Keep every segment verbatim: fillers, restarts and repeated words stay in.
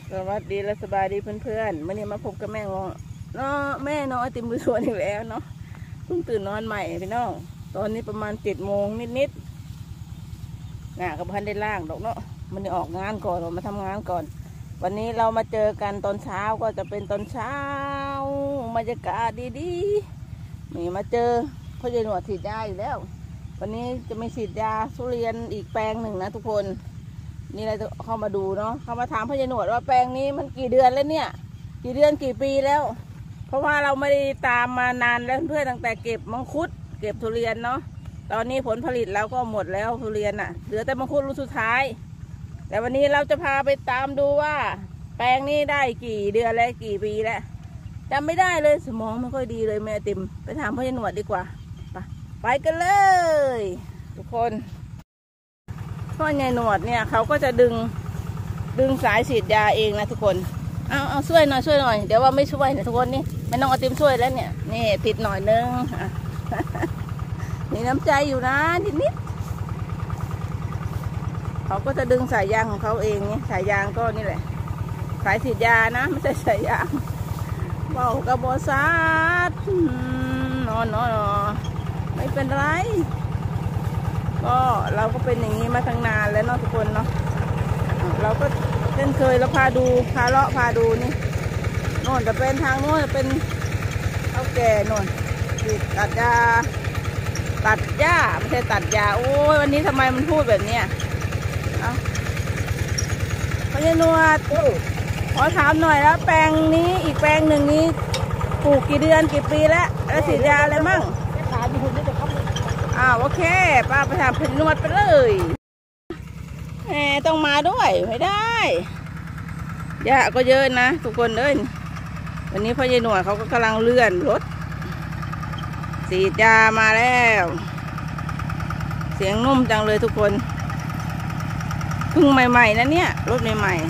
สวัสดีและสบายดีเพื่อนๆวันนี้มาพบกับแม่งเนาะแม่น้องไอติมบุญสวนอีกแล้วเนาะเพิ่งตื่นนอนใหม่พี่น้องตอนนี้ประมาณเจ็ดโมงนิดๆน่ะกับพันได้ล่างดอกเนาะมันได้ออกงานก่อนมาทำงานก่อน วันนี้เรามาเจอกันตอนเช้าก็จะเป็นตอนเช้าบรรยากาศดีๆนี่มาเจอพ่อใหญ่หนวดฉีดยาอยู่แล้ววันนี้จะไม่ฉีดยาทุเรียนอีกแปลงหนึ่งนะทุกคนนี่เราจะเข้ามาดูเนาะเข้ามาถามพ่อใหญ่หนวดว่าแปลงนี้มันกี่เดือนแล้วเนี่ยกี่เดือนกี่ปีแล้วเพราะว่าเราไม่ได้ตามมานานแล้วเพื่อนตั้งแต่เก็บมังคุดเก็บทุเรียนเนาะตอนนี้ผลผลิตเราก็หมดแล้วทุเรียนอ่ะเหลือแต่มังคุดลูกสุดท้ายแต่วันนี้เราจะพาไปตามดูว่าแปลงนี้ได้กี่เดือนแล้วกี่ปีแล้วจำไม่ได้เลยสมองไม่ค่อยดีเลยแม่ติมไปถามพ่อใหญ่หนวดดีกว่าไปไปกันเลยทุกคนพ่อใหญ่หนวดเนี่ยเขาก็จะดึงดึงสายฉีดยาเองนะทุกคนเอาเอาช่วยหน่อยช่วยหน่อยเดี๋ยวว่าไม่ช่วยนะทุกคนนี่ไม่ต้องเอาติมช่วยแล้วเนี่ยนี่ติดหน่อยนึงมีน้ำใจอยู่นะนิดนิดเขาก็จะดึงสายยางของเขาเองเนี่ยสายยางก็นี่แหละสายฉีดยานะไม่ใช่สายยางเบากระบอกซัดนอนนอนไม่เป็นไรก็เราก็เป็นอย่างนี้มาตั้งนานแล้วเนาะทุกคนเนาะเราก็เช่นเคยเราพาดูพาเลาะพาดูนี่โน่นจะเป็นทางโน่นจะเป็นเท่าแก่โน่นตัดยาตัดหญ้าไม่ใช่ตัดยาโอ้ยวันนี้ทำไมมันพูดแบบเนี้ยเอาพ่อใหญ่หนวดขอถามหน่อยแล้วแปลงนี้อีกแปลงหนึ่งนี้ปลูกกี่เดือนกี่ปีแล้วแล้วฉีดยาอะไรมั่งอ้าวโอเคป้าไปถามพ่อใหญ่หนวดไปเลยแหมต้องมาด้วยไม่ได้หญ้าก็เยอะนะทุกคนเอ้ยวันนี้พ่อใหญ่หนวดเขาก็กำลังเลื่อนรถฉีดยามาแล้วเสียงนุ่มจังเลยทุกคนเพิ่งใหม่ๆนะเนี่ยรถใหม่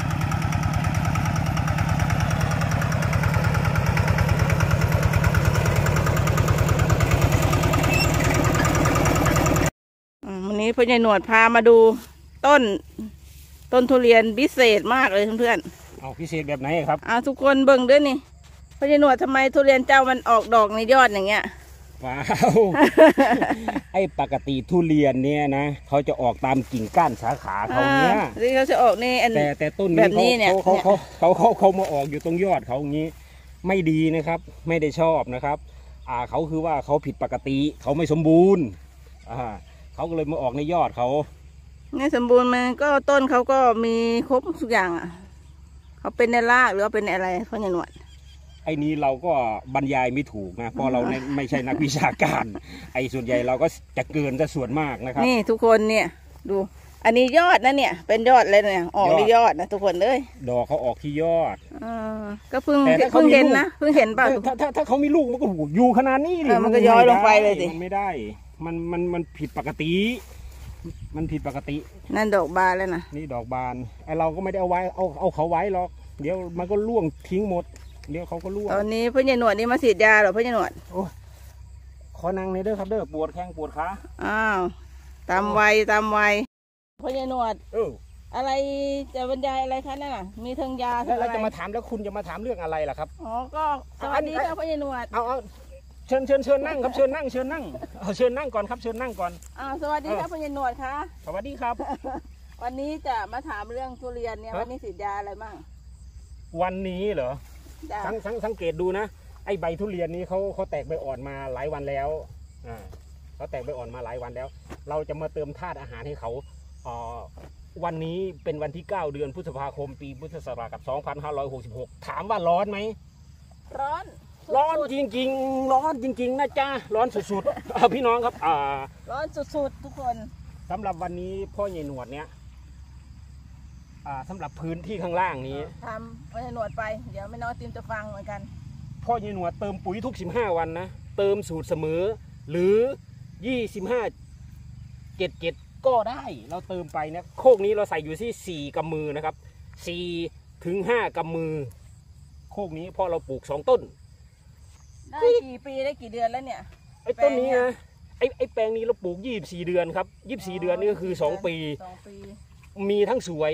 ๆวันนี้พ่อใหญ่หนวดพามาดูต้นต้นทุเรียนพิเศษมากเลยเพื่อนๆเอาพิเศษแบบไหนครับเอาทุกคนเบิ่งด้วยนี่พ่อใหญ่หนวดทำไมทุเรียนเจ้ามันออกดอกในยอดอย่างเงี้ยว้าว ไอ้ปกติทุเรียนเนี่ยนะเขาจะออกตามกิ่งก้านสาขาเขาเนี้ยที่เขาจะออกนี่แต่แต่ต้นนี้เขาเขาเขาเขาเขามาออกอยู่ตรงยอดเขาอย่างนี้ไม่ดีนะครับไม่ได้ชอบนะครับอ่าเขาคือว่าเขาผิดปกติเขาไม่สมบูรณ์อ่าเขาก็เลยมาออกในยอดเขาไม่สมบูรณ์มันก็ต้นเขาก็มีครบทุกอย่างอ่ะเขาเป็นในรากหรือว่าเป็นอะไรพ่อใหญ่หนวดไอ้นี้เราก็บรรยายไม่ถูกนะเพราะเราไม่ใช่นักวิชาการไอ้ส่วนใหญ่เราก็จะเกินจะส่วนมากนะครับนี่ทุกคนเนี่ยดูอันนี้ยอดนะเนี่ยเป็นยอดเลยเนี่ยออกในยอดนะทุกคนเลยดอกเขาออกที่ยอดอ่าก็เพิ่งเพิ่งเห็นนะเพิ่งเห็นเปล่าถ้าถ้าถ้าเขามีลูกมันก็อยู่ขนาดนี้เลยมันก็ย้อยลงไปเลยสิมันไม่ได้มันมันมันผิดปกติมันผิดปกตินั่นดอกบานแล้วนะนี่ดอกบานไอเราก็ไม่ได้เอาไว้เอาเอาเขาไว้หรอกเดี๋ยวมันก็ร่วงทิ้งหมดเดี๋ยวเขาก็ร่วงตอนนี้พ่อใหญ่หนวดนี่มาฉีดยาหรอพ่อใหญ่หนวดโอ้ขอนั่งในเด้อครับเด้อปวดแข้งปวดขาอ้าวตามวัยตามวัยพ่อใหญ่หนวดเอออะไรจะบรรยายอะไรคะนั่นน่ะมีทั้งยาแล้วเราจะมาถามแล้วคุณจะมาถามเรื่องอะไรล่ะครับอ๋อก็สวัสดีครับพ่อใหญ่หนวดเอาเอาเชิญเชิญเชิญนั่งครับเชิญนั่งเชิญนั่งเอาเชิญนั่งก่อนครับเชิญนั่งก่อนอ้าวสวัสดีครับพ่อใหญ่หนวดค่ะสวัสดีครับวันนี้จะมาถามเรื่องทุเรียนเนี่ยวันนี้ฉีดยาอะไรบ้างวันนี้เหรอสังสังสังเกตดูนะไอใบทุเรียนนี้เขาเขาแตกใบอ่อนมาหลายวันแล้วอ่าเขาแตกใบอ่อนมาหลายวันแล้วเราจะมาเติมธาตุอาหารให้เขาอ่อวันนี้เป็นวันที่เก้าเดือนพฤษภาคมปีพุทธศักราชสองพันห้าร้อยหกสิบหกถามว่าร้อนไหมร้อนร้อนจริงๆร้อนจริงๆนะจ๊ะร้อนสุดๆพี่น้องครับอ่าร้อนสุดๆทุกคนสำหรับวันนี้พ่อใหญ่หนวดเนี้ยอ่าสำหรับพื้นที่ข้างล่างนี้ทำพ่อใหญ่หนวดไปเดี๋ยวไม่น้อยติมจะฟังเหมือนกันพ่อใหญ่หนวดเติมปุ๋ยทุกสิบห้าวันนะเติมสูตรเสมอหรือยี่สิบห้าเจ็ดเจ็ดก็ได้เราเติมไปเนี่ยโคกนี้เราใส่อยู่ที่สี่กำมือนะครับสี่ถึงห้ากำมือโคกนี้พอเราปลูกสองต้นได้กี่ปีได้กี่เดือนแล้วเนี่ยไอ้ต้นนี้นะไอ้ไอ้แปลงนี้เราปลูกยี่สิบสี่เดือนครับยี่สิบสี่เดือนนี่ก็คือสองปีมีทั้งสวย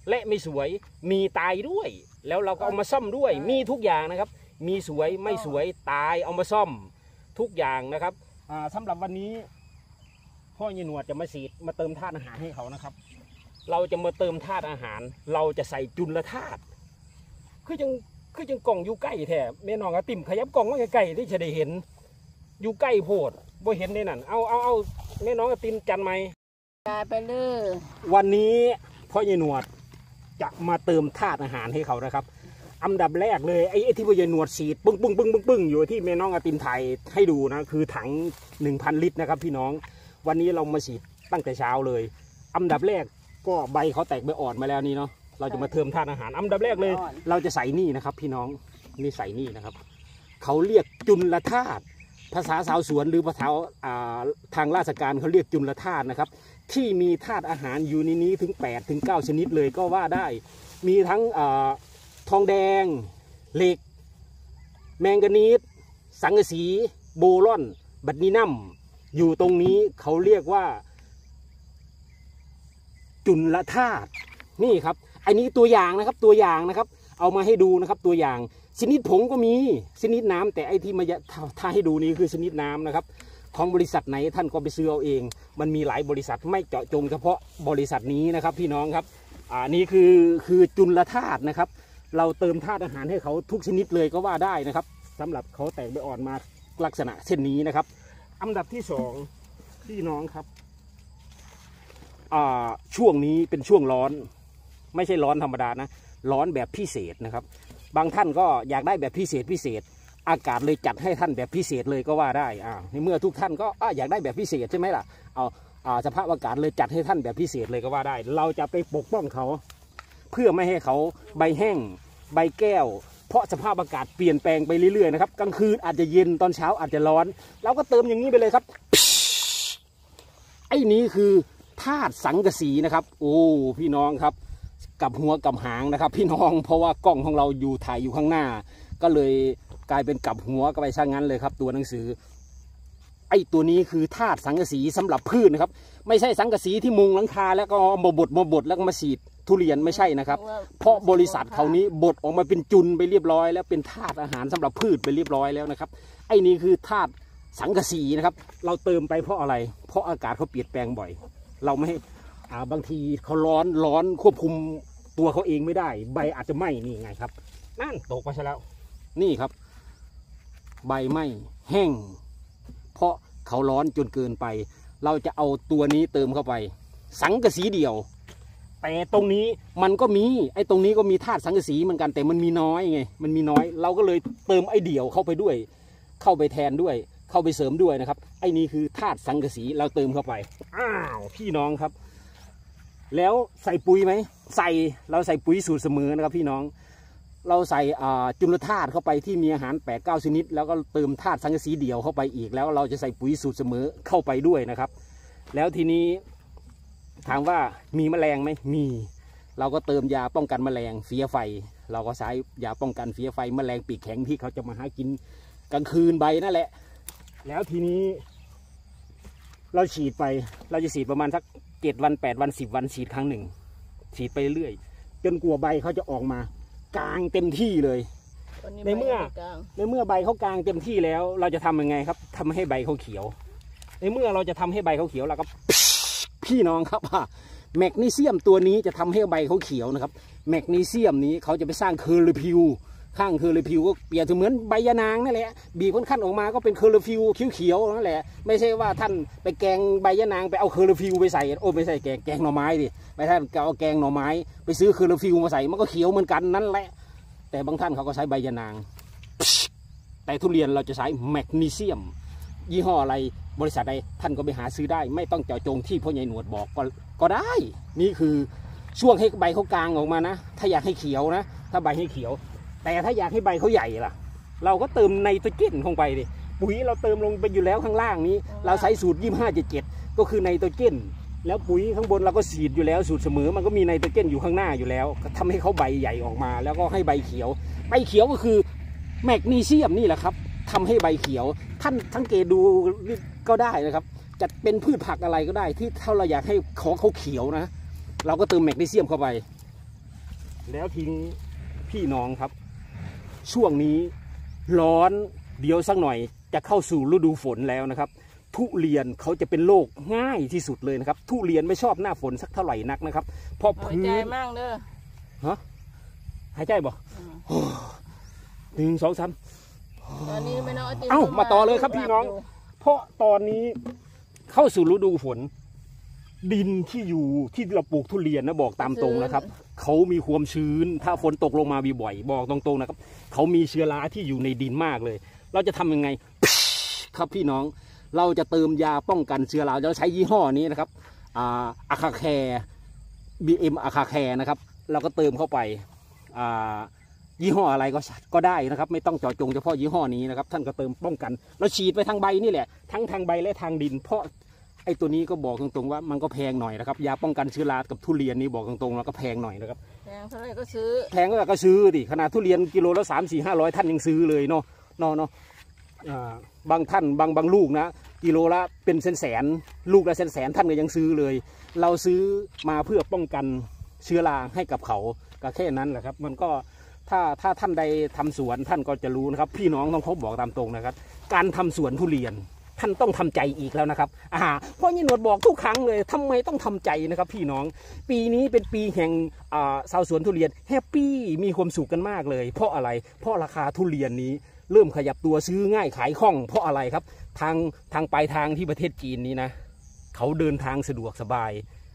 และไม่สวยมีตายด้วยแล้วเราก็เอามาซ่อมด้วยมีทุกอย่างนะครับมีสวยไม่สวยตายเอามาซ่อมทุกอย่างนะครับอ่าสำหรับวันนี้พ่อเยหนวดจะมาฉีดมาเติมธาตุอาหารให้เขานะครับเราจะมาเติมธาตุอาหารเราจะใส่จุลธาตุคือจังคือจังกล่องอยู่ใกล้แท้แม่น้องอาติ่มขยับกล่องมาใกล้ๆที่จะได้เห็นอยู่ใกล้โพดบ่เห็นในนั้นเอาเอาเอาแม่น้องอาติ่มจันไหมไปเลยวันนี้พ่อเยหนวดจะมาเติมธาตุอาหารให้เขานะครับอันดับแรกเลยไอ้ที่พ่อเยหนวดฉีดปึ้งปึ้งปึ้งปึ้งปึ้งอยู่ที่แม่น้องอาติมไทยให้ดูนะคือถัง หนึ่งพัน ลิตรนะครับพี่น้องวันนี้เรามาฉีดตั้งแต่เช้าเลยอันดับแรกก็ใบเขาแตกใบอ่อนมาแล้วนี่เนาะเราจะมาเติมธาตุอาหารอันดับแรกเลยเราจะใส่นี่นะครับพี่น้องนี่ใส่นี่นะครับเขาเรียกจุลธาตุภาษาชาวสวนหรือภาษาทางราชการเขาเรียกจุลธาตุนะครับที่มีธาตุอาหารอยู่ในนี้ถึงแปดถึงเก้าชนิดเลยก็ว่าได้มีทั้งทองแดงเหล็กแมงกานีสสังกะสีโบรอนบัดนีนัมอยู่ตรงนี้เขาเรียกว่าจุลธาตุนี่ครับอันนี้ตัวอย่างนะครับตัวอย่างนะครับเอามาให้ดูนะครับตัวอย่างชนิดผงก็มีชนิดน้ำแต่ไอที่มาถ้าให้ดูนี้คือชนิดน้ำนะครับของบริษัทไหนท่านก็ไปซื้อเอาเองมันมีหลายบริษัทไม่เจาะจงเฉพาะบริษัทนี้นะครับพี่น้องครับอ่านี่คือคือจุลธาตุนะครับเราเติมธาตุอาหารให้เขาทุกชนิดเลยก็ว่าได้นะครับสำหรับเขาแตกใบอ่อนมาลักษณะเช่นนี้นะครับอันดับที่สองพี่น้องครับอ่าช่วงนี้เป็นช่วงร้อนไม่ใช่ร้อนธรรมดานะร้อนแบบพิเศษนะครับบางท่านก็อยากได้แบบพิเศษพิเศษอากาศเลยจัดให้ท่านแบบพิเศษเลยก็ว่าได้อ่าในเมื่อทุกท่านก็อยากได้แบบพิเศษใช่ไหมล่ะเอาสภาพอากาศเลยจัดให้ท่านแบบพิเศษเลยก็ว่าได้เราจะไปปกป้องเขาเพื่อไม่ให้เขาใบแห้งใบแก้วเพราะสภาพอากาศเปลี่ยนแปลงไปเรื่อยๆนะครับกลางคืนอาจจะเย็นตอนเช้าอาจจะร้อนเราก็เติมอย่างนี้ไปเลยครับไอ้นี้คือธาตุสังกะสีนะครับโอ้พี่น้องครับกับหัวกับหางนะครับพี่น้องเพราะว่ากล้องของเราอยู่ถ่ายอยู่ข้างหน้าก็เลยกลายเป็นกับหัวก็ไปซะงั้นเลยครับตัวหนังสือไอ้ตัวนี้คือธาตุสังกะสีสำหรับพืชนะครับไม่ใช่สังกะสีที่มุงหลังคาแล้วก็มาบดมาบดแล้วก็มาฉีดทุเรียนไม่ใช่นะครับเพราะบริษัทเขานี้บดออกมาเป็นจุลไปเรียบร้อยแล้วเป็นธาตุอาหารสำหรับพืชไปเรียบร้อยแล้วนะครับไอ้นี่คือธาตุสังกะสีนะครับเราเติมไปเพราะอะไรเพราะอากาศเขาเปลี่ยนแปลงบ่อยเราไม่ให้อ่าบางทีเขาร้อนร้อนควบคุมตัวเขาเองไม่ได้ใบอาจจะไหม้นี่ไงครับนั่นตกไปซะแล้วนี่ครับใบไหม้แห้งเพราะเขาร้อนจนเกินไปเราจะเอาตัวนี้เติมเข้าไปสังกะสีเดี่ยวแต่ตรงนี้มันก็มีไอ้ตรงนี้ก็มีธาตุสังกะสีเหมือนกันแต่มันมีน้อยไงมันมีน้อยเราก็เลยเติมไอ้เดี่ยวเข้าไปด้วยเข้าไปแทนด้วยเข้าไปเสริมด้วยนะครับไอ้นี้คือธาตุสังกะสีเราเติมเข้าไปอ้าวพี่น้องครับแล้วใส่ปุ๋ยไหมใส่เราใส่ปุ๋ยสูตรเสมอนะครับพี่น้องเราใส่จุลธาตุเข้าไปที่มีอาหารแปดเก้าชนิดแล้วก็เติมธาตุสังกะสีเดี่ยวเข้าไปอีกแล้วเราจะใส่ปุ๋ยสูตรเสมอเข้าไปด้วยนะครับแล้วทีนี้ถามว่ามีแมลงไหมมีเราก็เติมยาป้องกันแมลงเฟี้ยไฟเราก็ใช้ยาป้องกันเฟี้ยไฟแมลงปีกแข็งที่เขาจะมาหากินกลางคืนใบนั่นแหละแล้วทีนี้เราฉีดไปเราจะฉีดประมาณสักเจ็ดวันแปดวันสิบวันฉีดครั้งหนึ่งฉีดไปเรื่อยจนกลัวใบเขาจะออกมากลางเต็มที่เลยในเมื่อในเมื่อใบเขากลางเต็มที่แล้วเราจะทำยังไงครับทำให้ใบเขาเขียวในเมื่อเราจะทำให้ใบเขาเขียวเราก็พี่น้องครับแมกนีเซียมตัวนี้จะทำให้ใบเขาเขียวนะครับแมกนีเซียมนี้เขาจะไปสร้างเคอร์ลพิวข้างเคอร์ลพิวก็เปรียบเหมือนใบยานางนั่นแหละบีบขั้นออกมาก็เป็นเคอร์ลพิวเขียวๆนั่นแหละไม่ใช่ว่าท่านไปแกงใบยานางไปเอาเคอร์ลพิวไปใส่โอ้ไม่ใช่แกงแกงหน่อไม้ดิไม่ท่านเอาแกงหน่อไม้ไปซื้อเคอร์ลพิวมาใส่มันก็เขียวเหมือนกันนั่นแหละแต่บางท่านเขาก็ใช้ใบยานางแต่ทุเรียนเราจะใช้แมกนีเซียมยี่ห้ออะไรบริษัทใดท่านก็ไปหาซื้อได้ไม่ต้องเจาะจงที่พ่อใหญ่หนวดบอกก็ก็ได้นี่คือช่วงให้ใบเขากลางออกมานะถ้าอยากให้เขียวนะถ้าใบให้เขียวแต่ถ้าอยากให้ใบเขาใหญ่ล่ะเราก็เติมไนโตรเจนลงไปดิปุ๋ยเราเติมลงไปอยู่แล้วข้างล่างนี้เราใช้สูตรยี่สิบห้าเจ็ดเจ็ดก็คือไนโตรเจนแล้วปุ๋ยข้างบนเราก็ฉีดอยู่แล้วสูตรเสมอมันก็มีไนโตรเจนอยู่ข้างหน้าอยู่แล้วทำให้เขาใบใหญ่ออกมาแล้วก็ให้ใบเขียวใบเขียวก็คือแมกนีเซียมนี่แหละครับทำให้ใบเขียวท่านสังเกตดูก็ได้นะครับจะเป็นพืชผักอะไรก็ได้ที่ถ้าเราอยากให้ของเขาเขียวนะเราก็เติมแมกนีเซียมเข้าไปแล้วทีนี้พี่น้องครับช่วงนี้ร้อนเดี๋ยวสักหน่อยจะเข้าสู่ฤดูฝนแล้วนะครับทุเรียนเขาจะเป็นโรคง่ายที่สุดเลยนะครับทุเรียนไม่ชอบหน้าฝนสักเท่าไหร่นักนะครับเพราะพื้นหายใจมากเด้อฮะหายใจบ่หนึ่งสองสามตอนนี้ไม่น้อยเอ้ามาต่อเลยครับพี่น้องเพราะตอนนี้เข้าสู่ฤดูฝนดินที่อยู่ที่เราปลูกทุเรียนนะบอกตามตรงนะครับเขามีความชื้นถ้าฝนตกลงมาบ่อยๆบอกตรงๆนะครับเขามีเชื้อราที่อยู่ในดินมากเลยเราจะทำยังไงครับพี่น้องเราจะเติมยาป้องกันเชื้อราเราใช้ยี่ห้อนี้นะครับอะคาแคร์บีเอ็มอะคาแคร์นะครับเราก็เติมเข้าไปยี่ห้ออะไรก็ก็ได้นะครับไม่ต้องเจาะจงเฉพาะยี่ห้อนี้นะครับท่านก็เติมป้องกันเราฉีดไปทางใบนี่แหละทั้งทางใบและทางดินเพราะไอ้ตัวนี้ก็บอกตรงๆว่ามันก็แพงหน่อยนะครับยาป้องกันเชื้อรากับทุเรียนนี่บอกตรงๆแล้วก็แพงหน่อยนะครับแพงเท่าไหร่ก็ซื้อแพงก็ซื้อดิขนาดทุเรียนกิโลละสามสี่ห้าร้อยท่านยังซื้อเลยเนาะเนาะเนาะบางท่านบางบางลูกนะกิโลละเป็นแสนแสนลูกละแสนแสนท่านก็ยังซื้อเลยเราซื้อมาเพื่อป้องกันเชื้อราให้กับเขาก็แค่นั้นแหละครับมันก็ถ้าถ้าท่านใดทำสวนท่านก็จะรู้นะครับพี่น้องต้องเขาบอกตามตรงนะครับการทำสวนทุเรียนท่านต้องทำใจอีกแล้วนะครับอ่าเพราะยี่หนวดบอกทุกครั้งเลยทำไมต้องทำใจนะครับพี่น้องปีนี้เป็นปีแห่งอ่าชาวสวนทุเรียนแฮปปี้มีความสุขกันมากเลยเพราะอะไรเพราะราคาทุเรียนนี้เริ่มขยับตัวซื้อง่ายขายคล่องเพราะอะไรครับทางทางปลายทางที่ประเทศจีนนี้นะเขาเดินทางสะดวกสบาย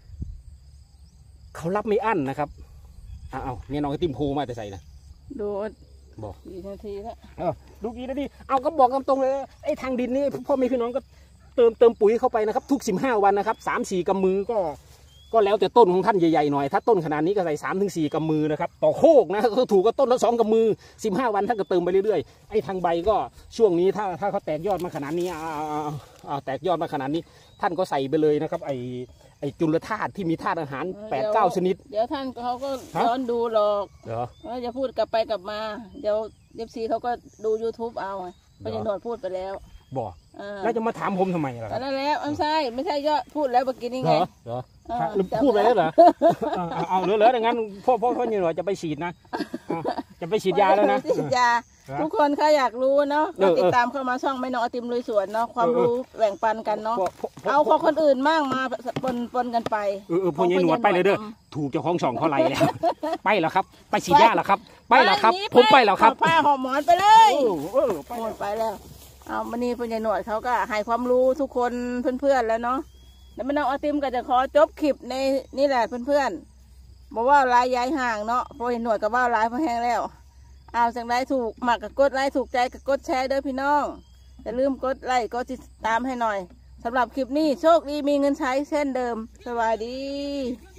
เขารับไม่อั้นนะครับอ้าวเนี่ยน้องไอติมโพมาแต่ใส่นะดูบอกกี่นาทีแล้วเออดูกี่นาทีเอาก็บอกตรงๆเลยไอ้ทางดินนี่พ่อแม่พี่น้องก็เติมเติมปุ๋ยเข้าไปนะครับทุกสิบห้าวันนะครับสามสี่กำมือก็ก็แล้วแต่ต้นของท่านใหญ่ๆหน่อยถ้าต้นขนาดนี้ก็ใส่สามถึงสี่กำมือนะครับต่อโคกนะก็ถูกก็ต้นละสองกำมือสิบห้าวันท่านก็เติมไปเรื่อยๆไอ้ทางใบก็ช่วงนี้ถ้าถ้าเขาแตกยอดมาขนาดนี้อ่าแตกยอดมาขนาดนี้ท่านก็ใส่ไปเลยนะครับไอ้ไอ้จุลธาตุที่มีธาตุอาหารแปดเก้าชนิดเดี๋ยวท่านเขาก็ย้อนดูหรอกเดี๋ยวจะพูดกลับไปกลับมาเดี๋ยวเอฟซีเขาก็ดู ยูทูบ เอาเพราะยังโดนพูดไปแล้วบอกแล้วจะมาถามผมทำไมล่ะนั่นแล้วไม่ใช่ไม่ใช่ยอดพูดแล้วเมื่อกี้นี่ไงเหรอพูดไปแล้วเหรอเอาเหลือๆอย่างนั้นพ่อพ่อพ่อนี่หน่อยจะไปฉีดนะจะไปฉีดยาแล้วนะฉีดยาทุกคนค่ะอยากรู้เนาะติดตามเข้ามาช่องไม่น้องไอติมลุยสวนเนาะความรู้แบ่งปันกันเนาะเอาของคนอื่นมั่งมาปนปนกันไปเออพ่อใหญ่หนวดไปเลยเด้อถูกเจ้าของช่องเขาไล่แล้วไปแล้วครับไปฉีดยาแล้วครับไปแล้วครับผมไปแล้วครับป้าหอมหมอนไปเลยหมดไปแล้วเอาวันนี้พ่อใหญ่หนวดเขาก็ให้ความรู้ทุกคนเพื่อนๆแล้วเนาะแล้วไม่น้องไอติมก็จะขอจบคลิปในนี่แหละเพื่อนๆบอกว่าลายย้ายห่างเนาะพ่อใหญ่หนวดกับว่าลายพอแห้งแล้วเอาจากไลค์ถูกหมักกับกดไลค์ถูกใจกับกดแชร์เด้อพี่น้องอย่าลืมกดไลค์กดติดตามให้หน่อยสำหรับคลิปนี้โชคดีมีเงินใช้เช่นเดิมสวัสดี